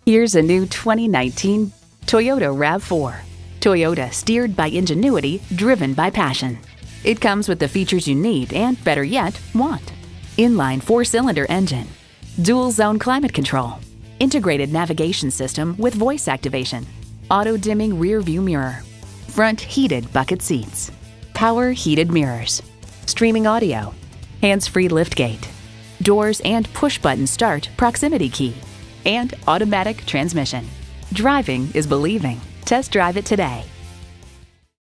Here's a new 2019 Toyota RAV4. Toyota, steered by ingenuity, driven by passion. It comes with the features you need and, better yet, want. Inline 4-cylinder engine, dual-zone climate control, integrated navigation system with voice activation, auto-dimming rear-view mirror, front heated bucket seats, power heated mirrors, streaming audio, hands-free liftgate, doors and push-button start proximity key, and automatic transmission. Driving is believing. Test drive it today.